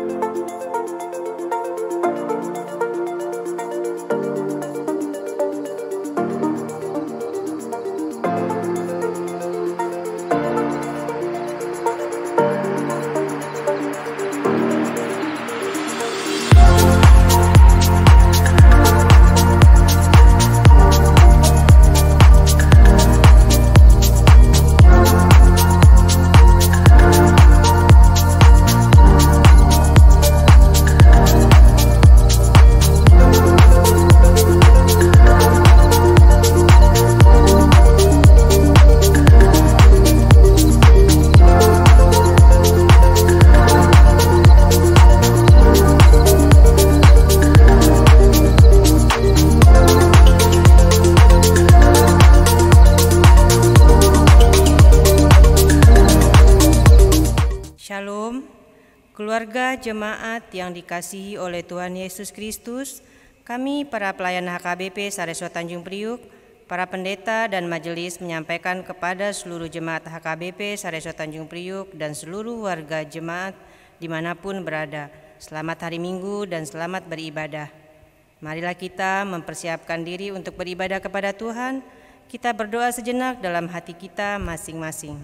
Shalom, keluarga jemaat yang dikasihi oleh Tuhan Yesus Kristus, kami para pelayan HKBP Sareswa Tanjung Priuk, para pendeta dan majelis menyampaikan kepada seluruh jemaat HKBP Sareswa Tanjung Priuk dan seluruh warga jemaat dimanapun berada, selamat hari Minggu dan selamat beribadah. Marilah kita mempersiapkan diri untuk beribadah kepada Tuhan. Kita berdoa sejenak dalam hati kita masing-masing.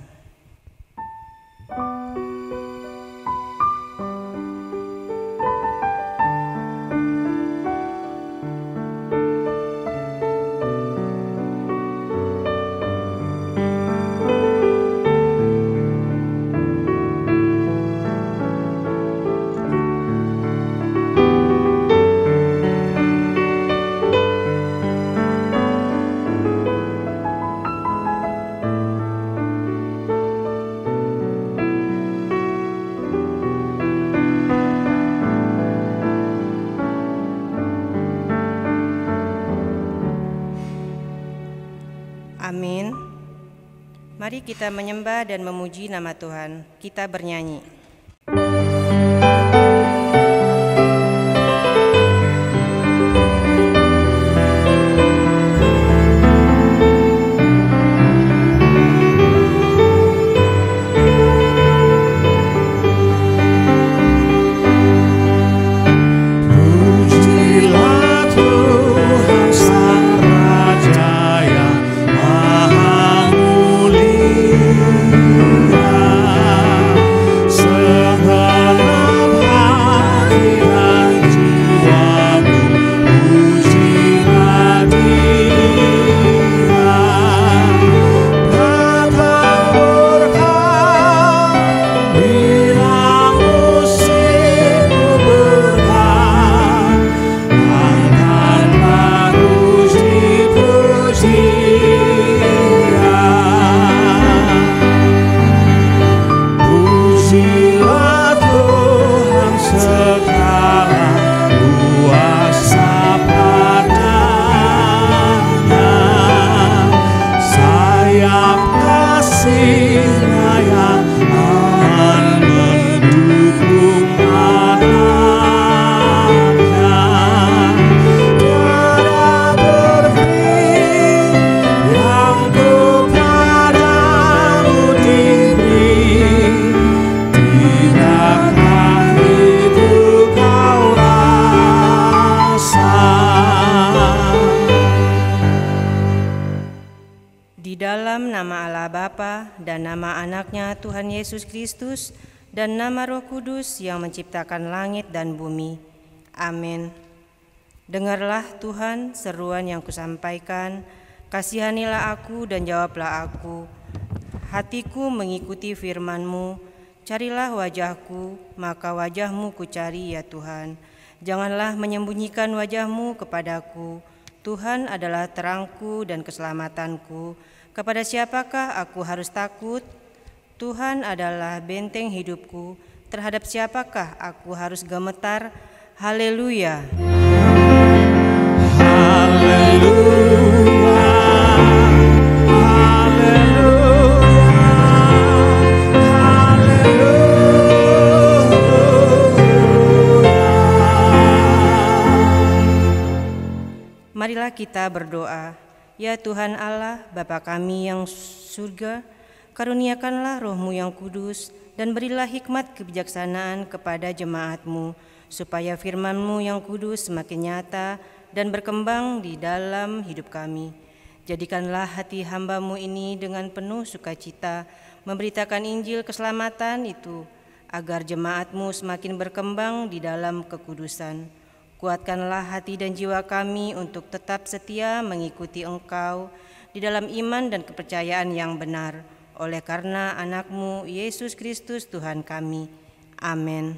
Amin. Mari kita menyembah dan memuji nama Tuhan. Kita bernyanyi. Dan nama anaknya Tuhan Yesus Kristus dan nama Roh Kudus yang menciptakan langit dan bumi. Amin. Dengarlah Tuhan seruan yang kusampaikan, kasihanilah aku dan jawablah aku. Hatiku mengikuti firman-Mu, carilah wajahku, maka wajah-Mu kucari ya Tuhan. Janganlah menyembunyikan wajah-Mu kepadaku. Tuhan adalah terangku dan keselamatanku. Kepada siapakah aku harus takut? Tuhan adalah benteng hidupku. Terhadap siapakah aku harus gemetar? Haleluya. Haleluya. Marilah kita berdoa. Ya Tuhan Allah, Bapa kami yang surga, karuniakanlah Roh-Mu yang kudus dan berilah hikmat kebijaksanaan kepada jemaat-Mu, supaya firman-Mu yang kudus semakin nyata dan berkembang di dalam hidup kami. Jadikanlah hati hamba-Mu ini dengan penuh sukacita memberitakan Injil keselamatan itu, agar jemaat-Mu semakin berkembang di dalam kekudusan. Kuatkanlah hati dan jiwa kami untuk tetap setia mengikuti Engkau di dalam iman dan kepercayaan yang benar, oleh karena anak-Mu Yesus Kristus Tuhan kami. Amin.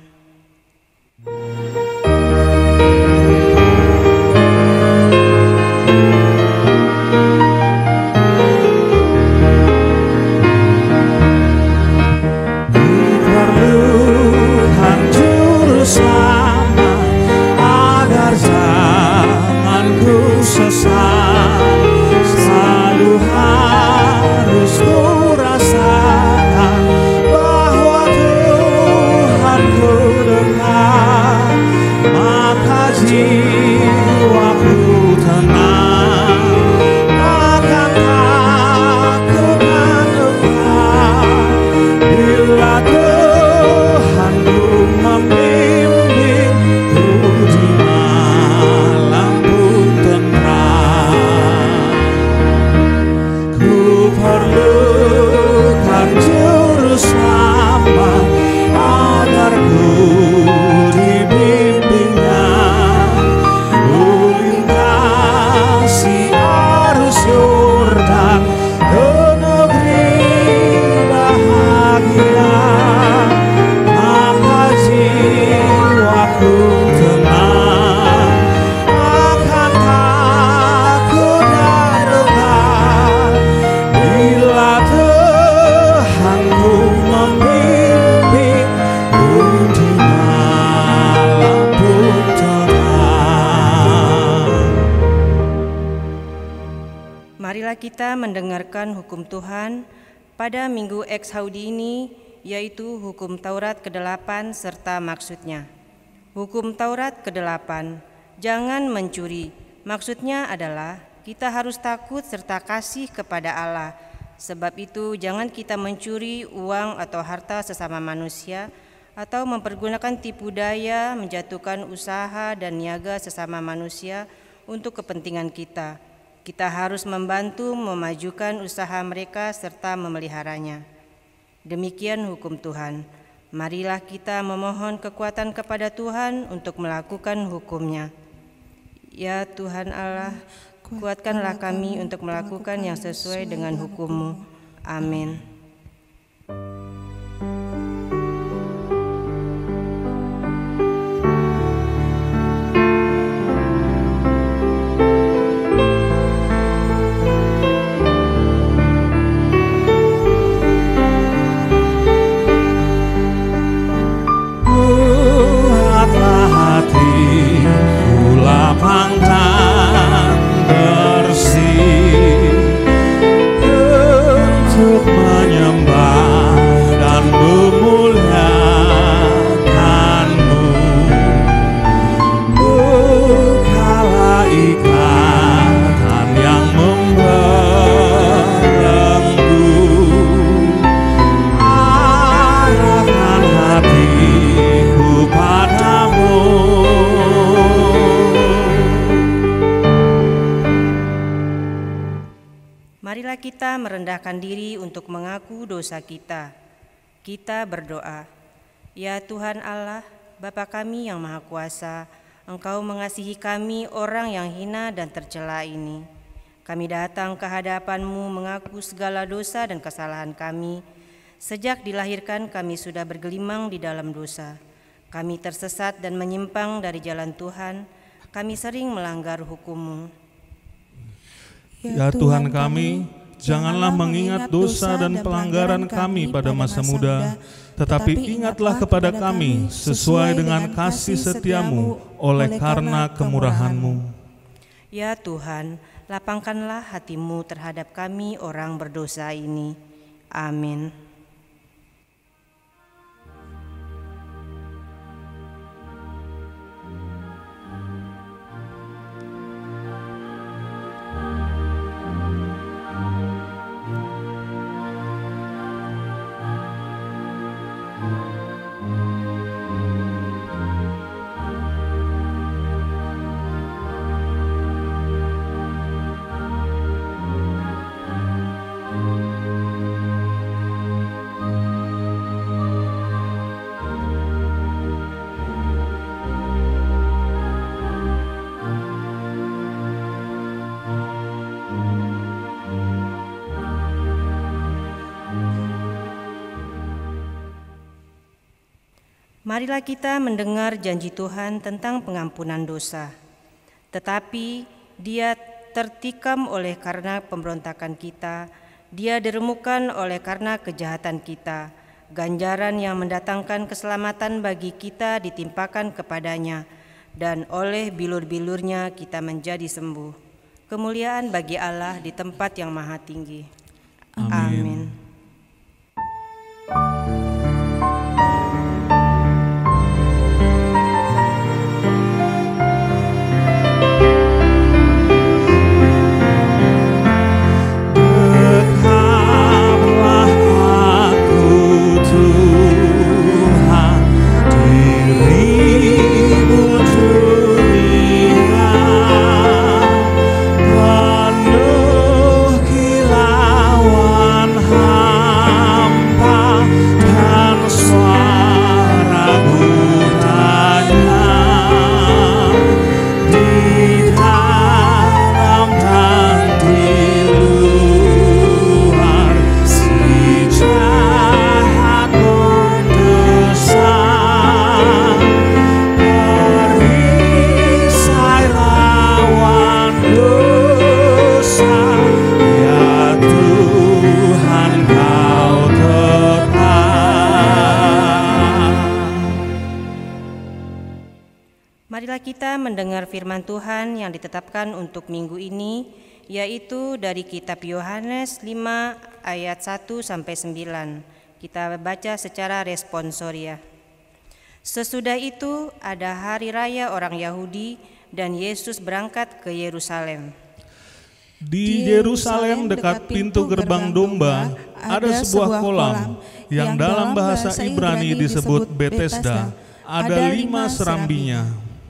Kita mendengarkan hukum Tuhan pada Minggu Ex Haudi ini, yaitu hukum Taurat ke-8 serta maksudnya. Hukum Taurat ke-8, jangan mencuri. Maksudnya adalah kita harus takut serta kasih kepada Allah. Sebab itu jangan kita mencuri uang atau harta sesama manusia, atau mempergunakan tipu daya menjatuhkan usaha dan niaga sesama manusia untuk kepentingan kita. Kita harus membantu memajukan usaha mereka serta memeliharanya. Demikian hukum Tuhan. Marilah kita memohon kekuatan kepada Tuhan untuk melakukan hukum-Nya. Ya Tuhan Allah, kuatkanlah kami untuk melakukan yang sesuai dengan hukum-Mu. Amin. Marilah kita merendahkan diri untuk mengaku dosa kita. Kita berdoa. Ya Tuhan Allah, Bapa kami yang Maha Kuasa, Engkau mengasihi kami orang yang hina dan tercela ini. Kami datang ke hadapan-Mu mengaku segala dosa dan kesalahan kami. Sejak dilahirkan kami sudah bergelimang di dalam dosa. Kami tersesat dan menyimpang dari jalan Tuhan. Kami sering melanggar hukum-Mu. Ya Tuhan kami, janganlah mengingat dosa dan pelanggaran kami pada masa muda, tetapi ingatlah kepada kami sesuai dengan kasih setia-Mu oleh karena kemurahan-Mu. Ya Tuhan, lapangkanlah hati-Mu terhadap kami orang berdosa ini. Amin. Marilah kita mendengar janji Tuhan tentang pengampunan dosa. Tetapi Dia tertikam oleh karena pemberontakan kita, Dia diremukan oleh karena kejahatan kita. Ganjaran yang mendatangkan keselamatan bagi kita ditimpakan kepadanya, dan oleh bilur-bilurnya kita menjadi sembuh. Kemuliaan bagi Allah di tempat yang maha tinggi. Amin. Marilah kita mendengar firman Tuhan yang ditetapkan untuk minggu ini, yaitu dari kitab Yohanes 5 ayat 1-9. Kita baca secara responsoria. Sesudah itu ada hari raya orang Yahudi dan Yesus berangkat ke Yerusalem. Di Yerusalem dekat pintu gerbang domba ada sebuah kolam yang dalam bahasa Ibrani disebut Betesda. Ada 5 serambinya.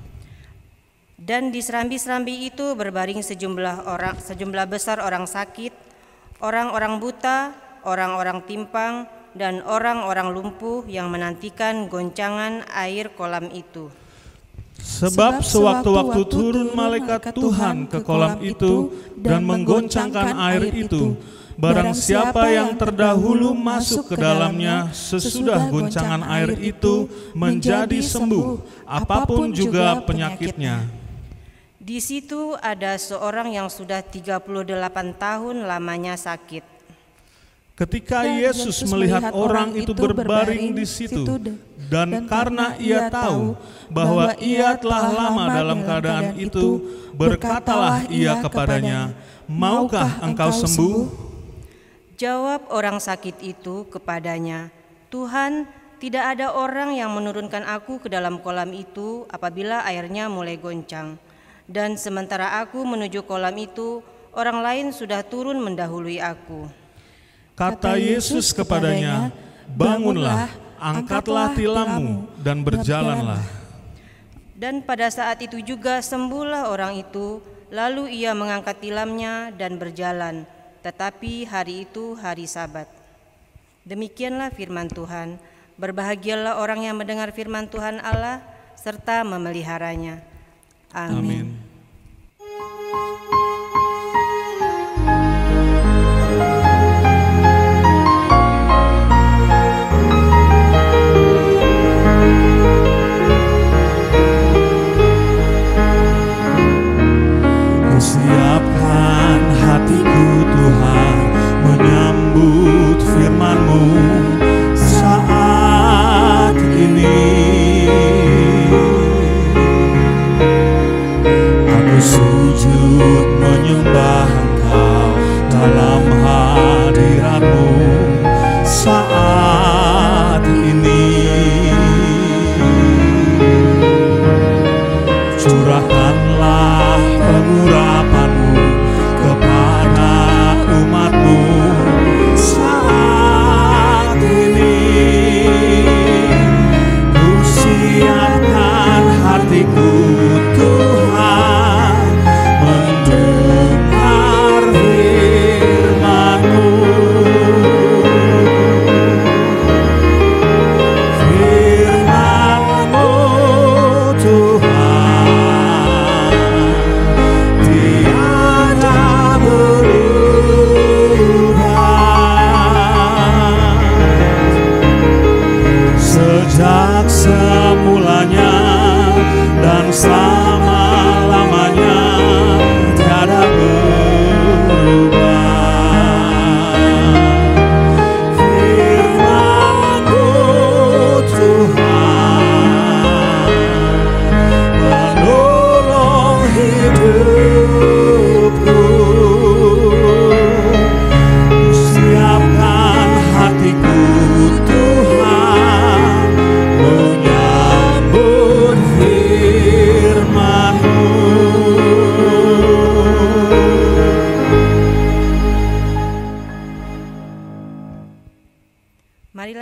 Dan di serambi-serambi itu berbaring sejumlah besar orang sakit, orang-orang buta, orang-orang timpang, dan orang-orang lumpuh yang menantikan goncangan air kolam itu. Sebab sewaktu-waktu turun malaikat Tuhan ke kolam itu dan menggoncangkan air itu, barang siapa yang terdahulu masuk ke dalamnya sesudah goncangan air itu menjadi sembuh, apapun juga penyakitnya. Di situ ada seorang yang sudah 38 tahun lamanya sakit. Ketika Yesus melihat orang itu berbaring di situ, dan karena ia tahu bahwa ia telah lama dalam keadaan itu, berkatalah ia kepadanya, "Maukah engkau sembuh?" Jawab orang sakit itu kepadanya, "Tuhan, tidak ada orang yang menurunkan aku ke dalam kolam itu apabila airnya mulai goncang. Dan sementara aku menuju kolam itu, orang lain sudah turun mendahului aku." Kata Yesus kepadanya, "Bangunlah, angkatlah tilammu, dan berjalanlah." Dan pada saat itu juga sembuhlah orang itu, lalu ia mengangkat tilamnya dan berjalan. Tetapi hari itu hari Sabat. Demikianlah firman Tuhan. Berbahagialah orang yang mendengar firman Tuhan Allah serta memeliharanya. Amin. Siapkan hatiku Tuhan menyambut firman-Mu saat ini.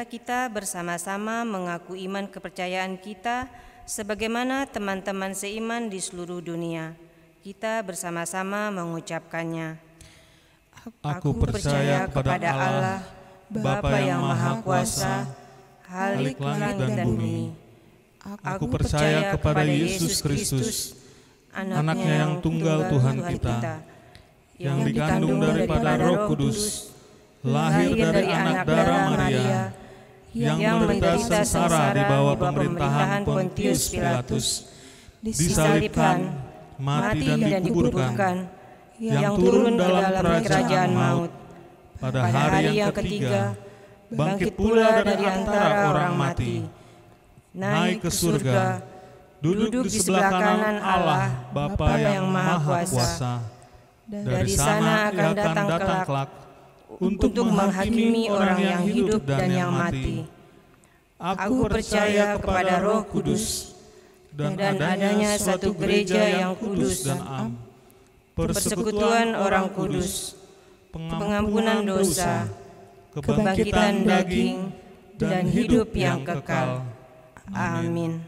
Marilah kita bersama-sama mengaku iman kepercayaan kita sebagaimana teman-teman seiman di seluruh dunia. Kita bersama-sama mengucapkannya. Aku percaya kepada Allah, Bapa yang Maha Kuasa, Khalik langit dan bumi. Aku percaya kepada Yesus Kristus, Anaknya yang tunggal Tuhan kita, yang dikandung daripada Roh Kudus, lahir dari anak darah Maria, yang menderita sengsara di bawah pemerintahan Pontius Pilatus, disalibkan, mati dan dikuburkan, yang turun dalam kerajaan maut. Pada hari yang ketiga, bangkit pula dari antara orang mati, naik ke surga, duduk di sebelah kanan Allah, Bapa yang Maha Kuasa. Dari sana akan datang kelak untuk menghakimi orang yang hidup dan yang mati. Aku percaya kepada Roh Kudus dan adanya satu gereja yang kudus dan am, persekutuan orang kudus, pengampunan dosa, kebangkitan daging, dan hidup yang kekal. Amin.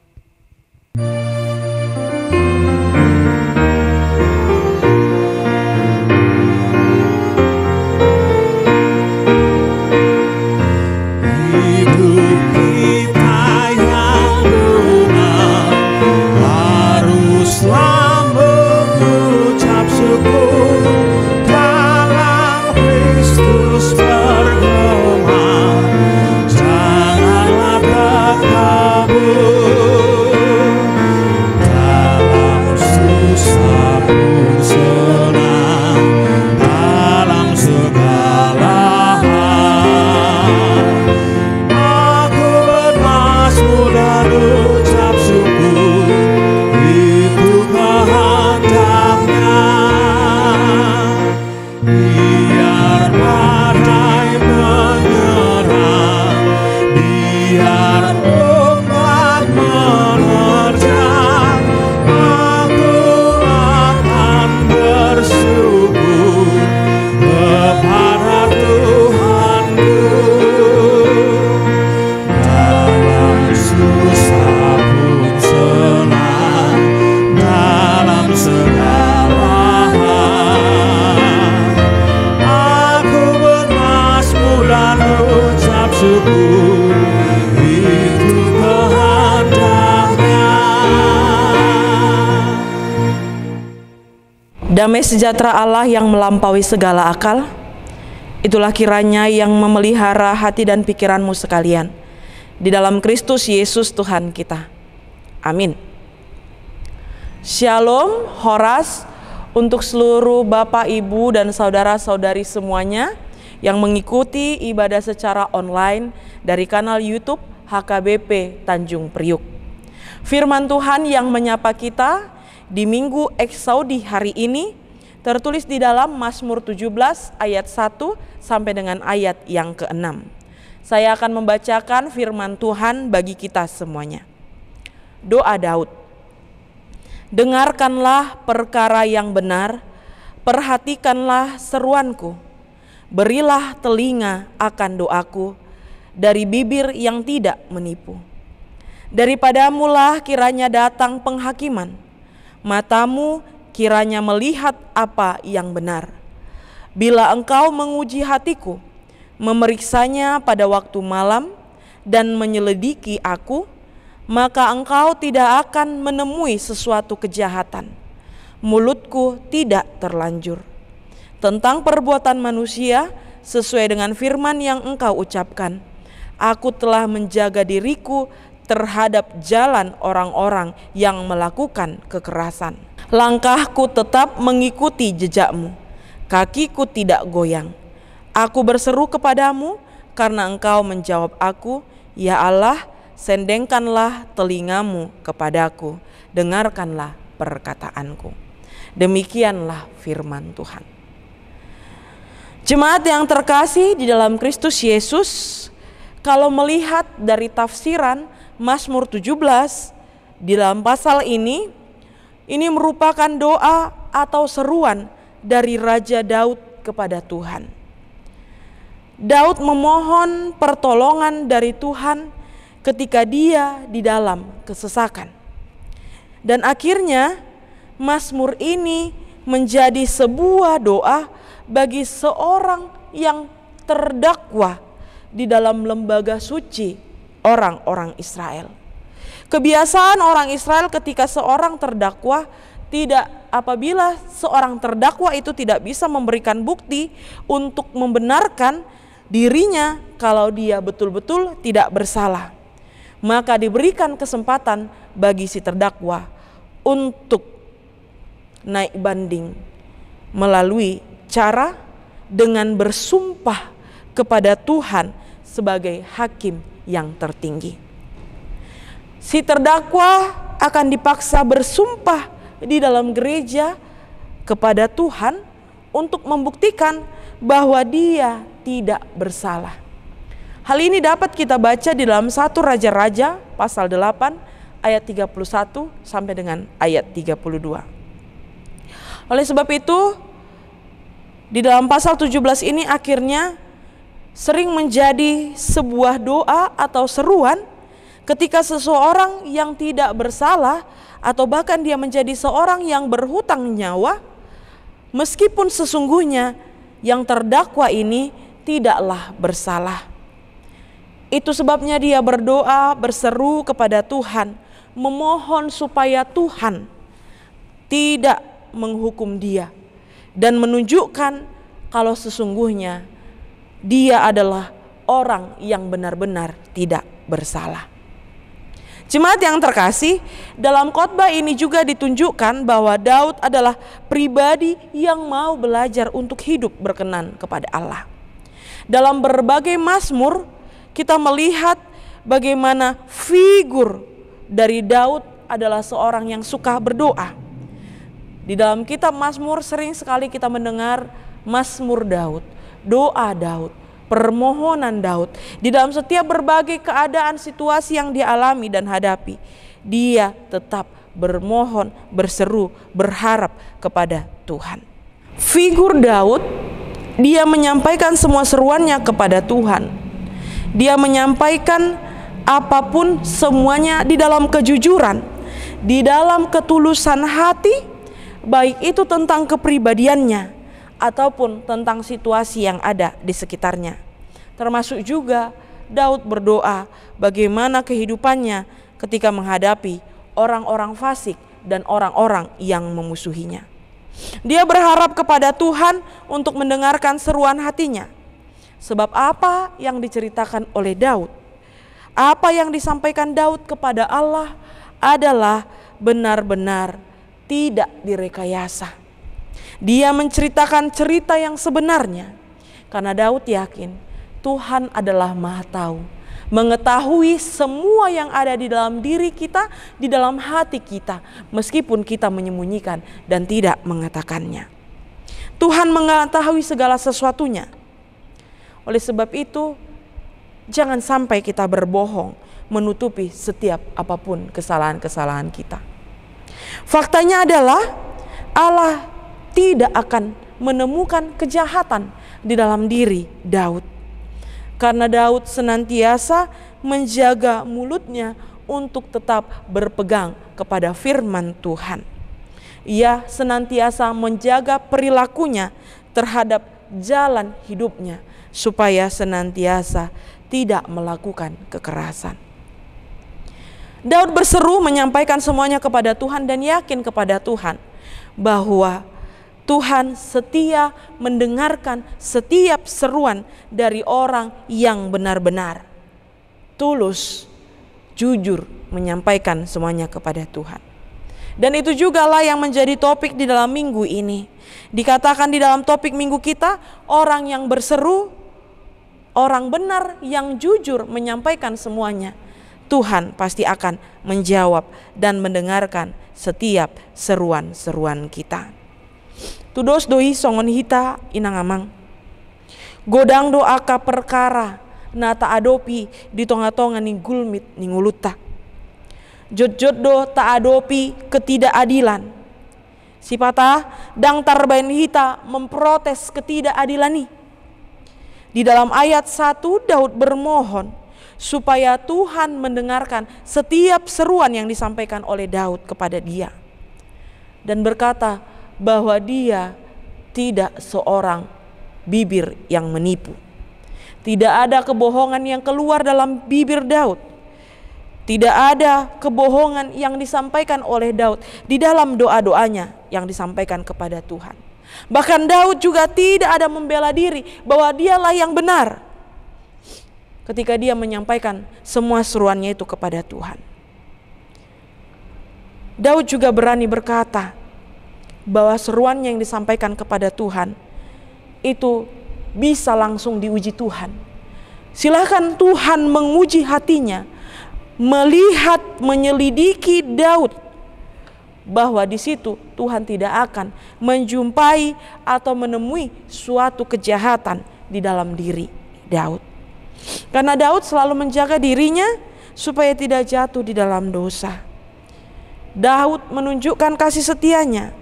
Damai sejahtera Allah yang melampaui segala akal, itulah kiranya yang memelihara hati dan pikiranmu sekalian di dalam Kristus Yesus Tuhan kita. Amin. Shalom, Horas untuk seluruh Bapak, Ibu, dan saudara-saudari semuanya yang mengikuti ibadah secara online dari kanal YouTube HKBP Tanjung Priuk. Firman Tuhan yang menyapa kita di Minggu Eksaudi hari ini tertulis di dalam Mazmur 17 ayat 1 sampai dengan ayat yang ke-6. Saya akan membacakan firman Tuhan bagi kita semuanya. Doa Daud. Dengarkanlah perkara yang benar, perhatikanlah seruanku. Berilah telinga akan doaku dari bibir yang tidak menipu. Daripadamulah kiranya datang penghakiman. Matamu kiranya melihat apa yang benar. Bila engkau menguji hatiku, memeriksanya pada waktu malam, dan menyelidiki aku, maka engkau tidak akan menemui sesuatu kejahatan. Mulutku tidak terlanjur tentang perbuatan manusia sesuai dengan firman yang engkau ucapkan. Aku telah menjaga diriku terhadap jalan orang-orang yang melakukan kekerasan. Langkahku tetap mengikuti jejakmu, kakiku tidak goyang. Aku berseru kepadamu karena engkau menjawab aku, ya Allah, sendengkanlah telingamu kepadaku, dengarkanlah perkataanku. Demikianlah firman Tuhan. Jemaat yang terkasih di dalam Kristus Yesus, kalau melihat dari tafsiran Mazmur 17 di dalam pasal ini merupakan doa atau seruan dari Raja Daud kepada Tuhan. Daud memohon pertolongan dari Tuhan ketika dia di dalam kesesakan. Dan akhirnya Mazmur ini menjadi sebuah doa bagi seorang yang terdakwa di dalam lembaga suci orang-orang Israel. Kebiasaan orang Israel ketika seorang terdakwa, apabila seorang terdakwa itu tidak bisa memberikan bukti untuk membenarkan dirinya kalau dia betul-betul tidak bersalah, maka diberikan kesempatan bagi si terdakwa untuk naik banding melalui cara dengan bersumpah kepada Tuhan sebagai hakim yang tertinggi. Si terdakwa akan dipaksa bersumpah di dalam gereja kepada Tuhan untuk membuktikan bahwa dia tidak bersalah. Hal ini dapat kita baca di dalam 1 Raja-Raja pasal 8 ayat 31 sampai dengan ayat 32. Oleh sebab itu, di dalam pasal 17 ini akhirnya sering menjadi sebuah doa atau seruan ketika seseorang yang tidak bersalah atau bahkan dia menjadi seorang yang berhutang nyawa, meskipun sesungguhnya yang terdakwa ini tidaklah bersalah. Itu sebabnya dia berdoa, berseru kepada Tuhan, memohon supaya Tuhan tidak menghukum dia dan menunjukkan kalau sesungguhnya dia adalah orang yang benar-benar tidak bersalah. Jemaat yang terkasih, dalam khotbah ini juga ditunjukkan bahwa Daud adalah pribadi yang mau belajar untuk hidup berkenan kepada Allah. Dalam berbagai mazmur, kita melihat bagaimana figur dari Daud adalah seorang yang suka berdoa. Di dalam kitab Mazmur sering sekali kita mendengar Mazmur Daud, doa Daud, permohonan Daud. Di dalam setiap berbagai keadaan situasi yang dia alami dan hadapi, dia tetap bermohon, berseru, berharap kepada Tuhan. Figur Daud, dia menyampaikan semua seruannya kepada Tuhan. Dia menyampaikan apapun semuanya di dalam kejujuran, di dalam ketulusan hati, baik itu tentang kepribadiannya ataupun tentang situasi yang ada di sekitarnya. Termasuk juga Daud berdoa bagaimana kehidupannya ketika menghadapi orang-orang fasik dan orang-orang yang memusuhinya. Dia berharap kepada Tuhan untuk mendengarkan seruan hatinya. Sebab apa yang diceritakan oleh Daud, apa yang disampaikan Daud kepada Allah adalah benar-benar tidak direkayasa. Dia menceritakan cerita yang sebenarnya karena Daud yakin Tuhan adalah Maha Tahu, mengetahui semua yang ada di dalam diri kita, di dalam hati kita, meskipun kita menyembunyikan dan tidak mengatakannya. Tuhan mengetahui segala sesuatunya. Oleh sebab itu, jangan sampai kita berbohong menutupi setiap apapun kesalahan-kesalahan kita. Faktanya adalah Allah tidak akan menemukan kejahatan di dalam diri Daud. Karena Daud senantiasa menjaga mulutnya untuk tetap berpegang kepada firman Tuhan. Ia senantiasa menjaga perilakunya terhadap jalan hidupnya supaya senantiasa tidak melakukan kekerasan. Daud berseru menyampaikan semuanya kepada Tuhan dan yakin kepada Tuhan bahwa Tuhan setia mendengarkan setiap seruan dari orang yang benar-benar tulus, jujur menyampaikan semuanya kepada Tuhan. Dan itu jugalah yang menjadi topik di dalam minggu ini. Dikatakan di dalam topik minggu kita, orang yang berseru, orang benar yang jujur menyampaikan semuanya, Tuhan pasti akan menjawab dan mendengarkan setiap seruan-seruan kita. Tudos doi songon hita inangamang. Godang doa ka perkara nata adopi di tonga-tonga ning gulmit ning uluta. Jod-jod do ta adopi ketidakadilan. Sipata dang tarbain hita memprotes ketidakadilan ni. Di dalam ayat 1 Daud bermohon supaya Tuhan mendengarkan setiap seruan yang disampaikan oleh Daud kepada dia. Dan berkata bahwa dia tidak seorang bibir yang menipu. Tidak ada kebohongan yang keluar dalam bibir Daud. Tidak ada kebohongan yang disampaikan oleh Daud di dalam doa-doanya yang disampaikan kepada Tuhan. Bahkan Daud juga tidak ada membela diri bahwa dialah yang benar ketika dia menyampaikan semua seruannya itu kepada Tuhan. Daud juga berani berkata bahwa seruannya yang disampaikan kepada Tuhan itu bisa langsung diuji Tuhan. Silakan Tuhan menguji hatinya, melihat, menyelidiki Daud, bahwa di situ Tuhan tidak akan menjumpai atau menemui suatu kejahatan di dalam diri Daud. Karena Daud selalu menjaga dirinya supaya tidak jatuh di dalam dosa. Daud menunjukkan kasih setianya.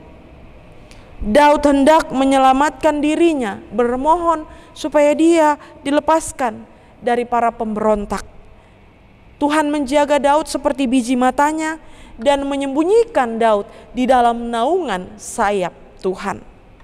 Daud hendak menyelamatkan dirinya, bermohon supaya dia dilepaskan dari para pemberontak. Tuhan menjaga Daud seperti biji matanya dan menyembunyikan Daud di dalam naungan sayap Tuhan.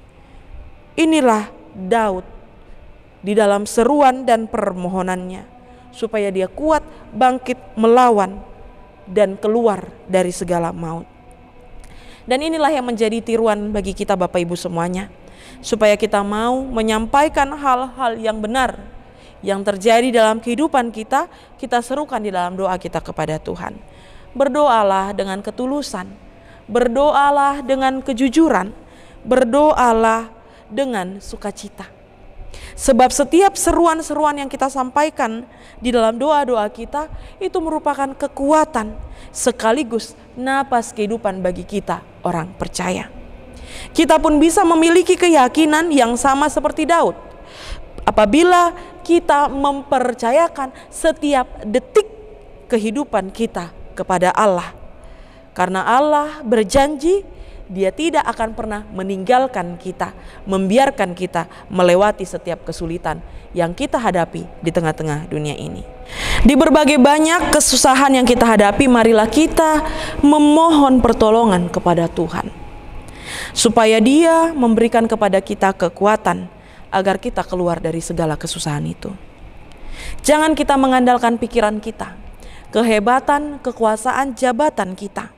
Inilah Daud di dalam seruan dan permohonannya, supaya dia kuat bangkit melawan dan keluar dari segala maut. Dan inilah yang menjadi tiruan bagi kita Bapak Ibu semuanya, supaya kita mau menyampaikan hal-hal yang benar yang terjadi dalam kehidupan kita, kita serukan di dalam doa kita kepada Tuhan. Berdoalah dengan ketulusan, berdoalah dengan kejujuran, berdoalah dengan sukacita. Sebab setiap seruan-seruan yang kita sampaikan di dalam doa-doa kita itu merupakan kekuatan sekaligus napas kehidupan bagi kita orang percaya. Kita pun bisa memiliki keyakinan yang sama seperti Daud apabila kita mempercayakan setiap detik kehidupan kita kepada Allah. Karena Allah berjanji Dia tidak akan pernah meninggalkan kita, membiarkan kita melewati setiap kesulitan yang kita hadapi di tengah-tengah dunia ini. Di berbagai banyak kesusahan yang kita hadapi, marilah kita memohon pertolongan kepada Tuhan, supaya Dia memberikan kepada kita kekuatan agar kita keluar dari segala kesusahan itu. Jangan kita mengandalkan pikiran kita, kehebatan, kekuasaan, jabatan kita.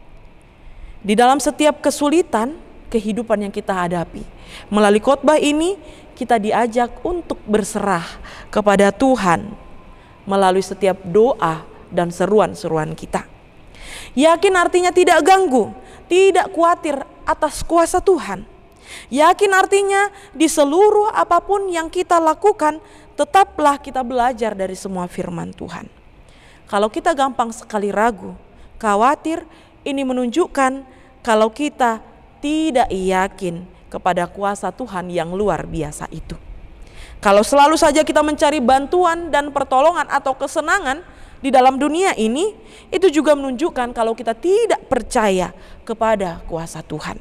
Di dalam setiap kesulitan kehidupan yang kita hadapi, melalui khotbah ini kita diajak untuk berserah kepada Tuhan melalui setiap doa dan seruan-seruan kita. Yakin artinya tidak ganggu, tidak khawatir atas kuasa Tuhan. Yakin artinya di seluruh apapun yang kita lakukan, tetaplah kita belajar dari semua firman Tuhan. Kalau kita gampang sekali ragu, khawatir, ini menunjukkan kalau kita tidak yakin kepada kuasa Tuhan yang luar biasa itu. Kalau selalu saja kita mencari bantuan dan pertolongan atau kesenangan di dalam dunia ini, itu juga menunjukkan kalau kita tidak percaya kepada kuasa Tuhan.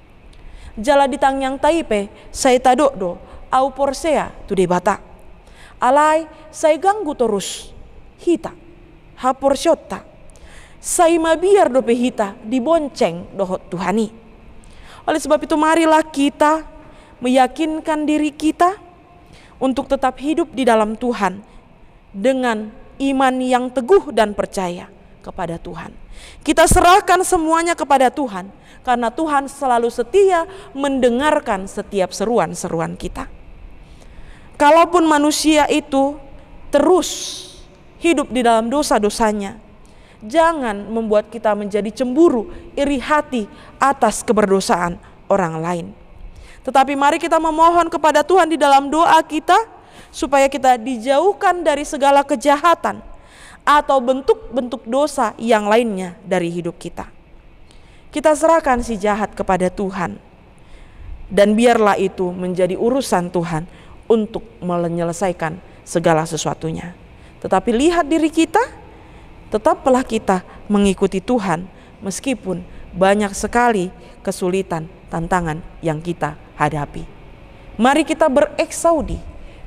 Jala ditang yang taipe, saya tadokdo, au porsea tu debata. Alai, saya ganggu terus, hita, ha porsyota. Saya mabiar dope hita, dibonceng dohot Tuhani. Oleh sebab itu marilah kita meyakinkan diri kita untuk tetap hidup di dalam Tuhan dengan iman yang teguh dan percaya kepada Tuhan. Kita serahkan semuanya kepada Tuhan, karena Tuhan selalu setia mendengarkan setiap seruan-seruan kita. Kalaupun manusia itu terus hidup di dalam dosa-dosanya, jangan membuat kita menjadi cemburu, iri hati atas keberdosaan orang lain. Tetapi mari kita memohon kepada Tuhan di dalam doa kita, supaya kita dijauhkan dari segala kejahatan atau bentuk-bentuk dosa yang lainnya dari hidup kita. Kita serahkan si jahat kepada Tuhan, dan biarlah itu menjadi urusan Tuhan untuk menyelesaikan segala sesuatunya. Tetapi lihat diri kita, tetaplah kita mengikuti Tuhan meskipun banyak sekali kesulitan, tantangan yang kita hadapi. Mari kita bereksaudi,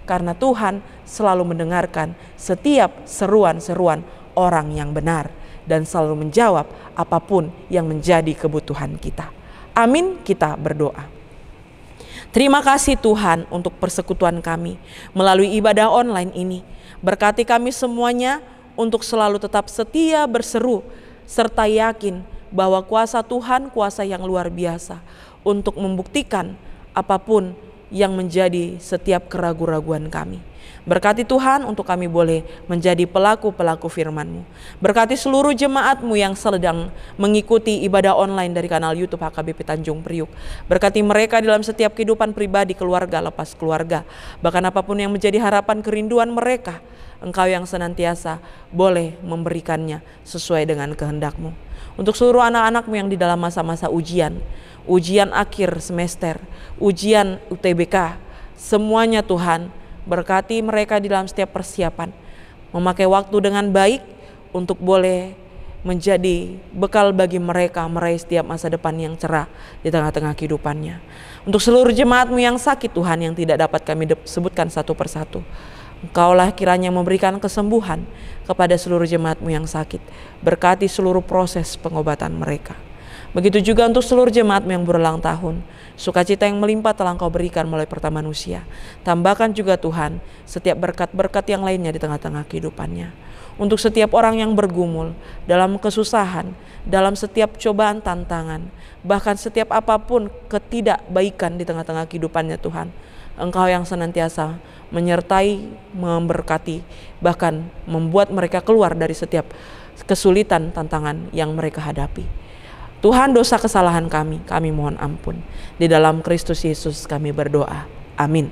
karena Tuhan selalu mendengarkan setiap seruan-seruan orang yang benar dan selalu menjawab apapun yang menjadi kebutuhan kita. Amin, kita berdoa. Terima kasih Tuhan untuk persekutuan kami melalui ibadah online ini. Berkati kami semuanya untuk selalu tetap setia berseru serta yakin bahwa kuasa Tuhan kuasa yang luar biasa untuk membuktikan apapun yang menjadi setiap keraguan-raguan kami. Berkati Tuhan untuk kami boleh menjadi pelaku-pelaku firman-Mu. Berkati seluruh jemaat-Mu yang sedang mengikuti ibadah online dari kanal YouTube HKBP Tanjung Priuk. Berkati mereka dalam setiap kehidupan pribadi, keluarga, lepas keluarga. Bahkan apapun yang menjadi harapan kerinduan mereka, Engkau yang senantiasa boleh memberikannya sesuai dengan kehendak-Mu. Untuk seluruh anak-anak-Mu yang di dalam masa-masa ujian akhir semester, ujian UTBK, semuanya Tuhan, berkati mereka di dalam setiap persiapan, memakai waktu dengan baik untuk boleh menjadi bekal bagi mereka meraih setiap masa depan yang cerah di tengah-tengah kehidupannya. Untuk seluruh jemaat-Mu yang sakit Tuhan, yang tidak dapat kami sebutkan satu persatu, Engkaulah kiranya memberikan kesembuhan kepada seluruh jemaat-Mu yang sakit. Berkati seluruh proses pengobatan mereka. Begitu juga untuk seluruh jemaat-Mu yang berulang tahun. Sukacita yang melimpah telah Engkau berikan melalui pertemuan usia. Tambahkan juga Tuhan setiap berkat-berkat yang lainnya di tengah-tengah kehidupannya. Untuk setiap orang yang bergumul dalam kesusahan, dalam setiap cobaan tantangan, bahkan setiap apapun ketidakbaikan di tengah-tengah kehidupannya Tuhan, Engkau yang senantiasa menyertai, memberkati, bahkan membuat mereka keluar dari setiap kesulitan, tantangan yang mereka hadapi. Tuhan, dosa kesalahan kami mohon ampun. Di dalam Kristus Yesus kami berdoa. Amin.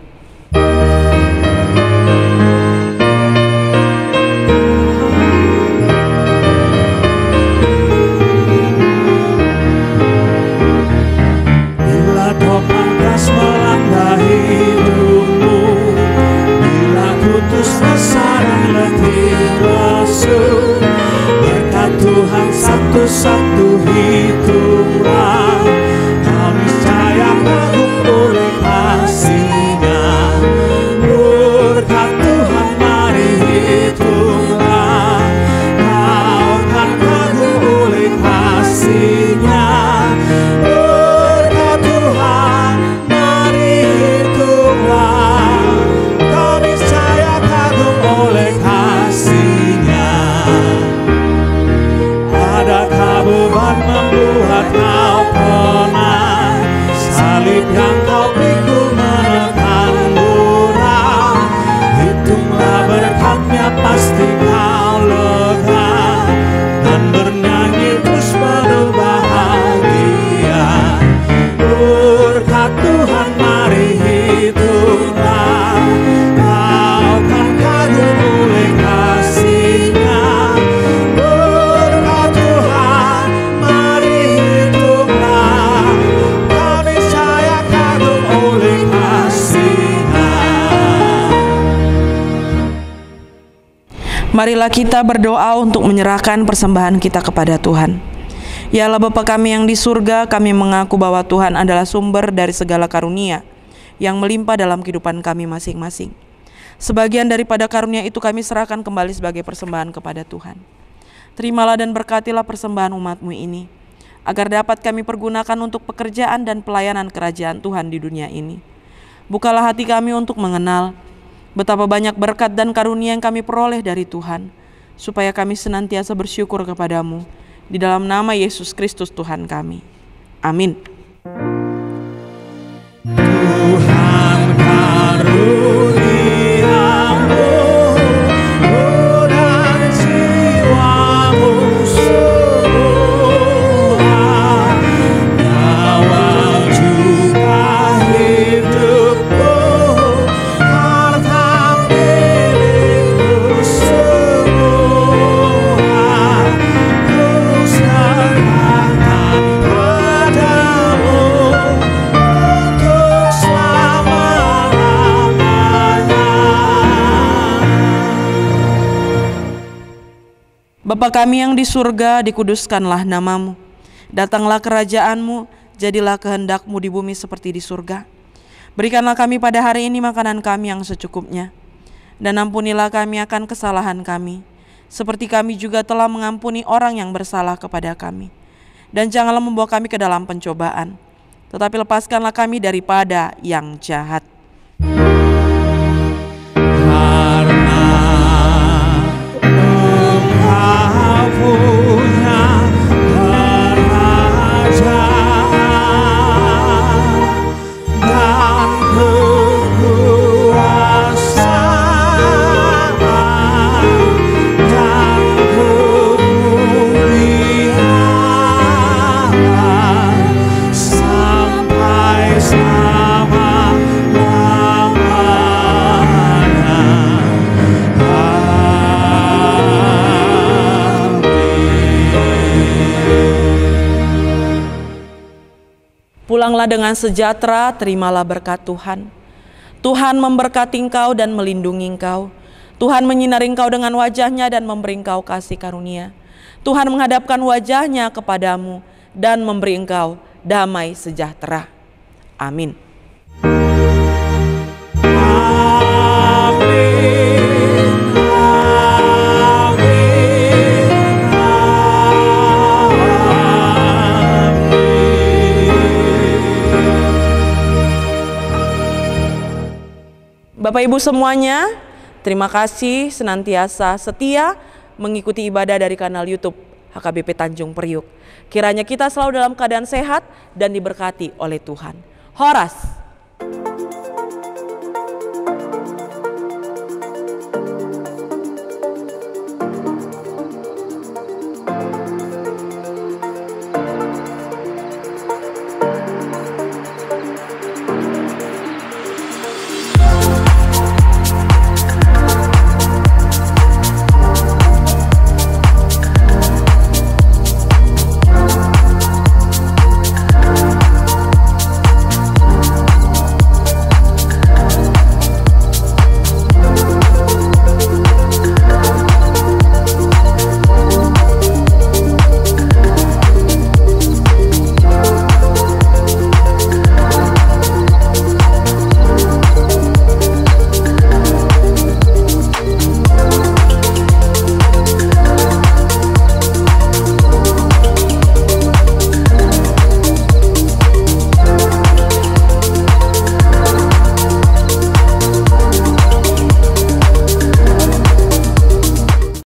Bila topan gas melanda hidupmu, bila putus asa dan letih lesu, berkat Tuhan satu-satu hitunglah, kau niscaya kagum oleh kasih-Nya. Berkat Tuhan mari hitunglah, kau kan kagum oleh kasih-Nya. Berkat Tuhan mari hitunglah, kau niscaya kagum oleh kasih-Nya. Adakah beban membuat kau penat? Salib yang kau pikul menekan murah. Hitunglah berkatnya, pasti kau lega dan bernyanyi terus penuh bahagia. Berkat Tuhan mari hitunglah, kau kan kagum oleh kasih-Nya. Marilah kita berdoa untuk menyerahkan persembahan kita kepada Tuhan. Ya Allah Bapa kami yang di surga, kami mengaku bahwa Tuhan adalah sumber dari segala karunia yang melimpah dalam kehidupan kami masing-masing. Sebagian daripada karunia itu kami serahkan kembali sebagai persembahan kepada Tuhan. Terimalah dan berkatilah persembahan umat-Mu ini, agar dapat kami pergunakan untuk pekerjaan dan pelayanan kerajaan Tuhan di dunia ini. Bukalah hati kami untuk mengenal betapa banyak berkat dan karunia yang kami peroleh dari Tuhan, supaya kami senantiasa bersyukur kepadamu. Di dalam nama Yesus Kristus Tuhan kami. Amin. Tuhan karuniamu, roh dan jiwamu semua, nyawa juga hidupku, harta milikku semua, ku serahkan padamu untuk selama-lamanya. Bapa kami yang di surga, dikuduskanlah nama-Mu. Datanglah kerajaan-Mu, jadilah kehendak-Mu di bumi seperti di surga. Berikanlah kami pada hari ini makanan kami yang secukupnya. Dan ampunilah kami akan kesalahan kami, seperti kami juga telah mengampuni orang yang bersalah kepada kami. Dan janganlah membawa kami ke dalam pencobaan, tetapi lepaskanlah kami daripada yang jahat. Karena Engkau punya kerajaan dan kekuasaan dan kemuliaan sampai selama-lamanya. Pulanglah dengan sejahtera, terimalah berkat Tuhan. Tuhan memberkati engkau dan melindungi engkau. Tuhan menyinari engkau dengan wajah-Nya dan memberi engkau kasih karunia. Tuhan menghadapkan wajah-Nya kepadamu dan memberi engkau damai sejahtera. Amin. Bapak Ibu semuanya, terima kasih senantiasa setia mengikuti ibadah dari kanal YouTube HKBP Tanjung Priuk. Kiranya kita selalu dalam keadaan sehat dan diberkati oleh Tuhan. Horas.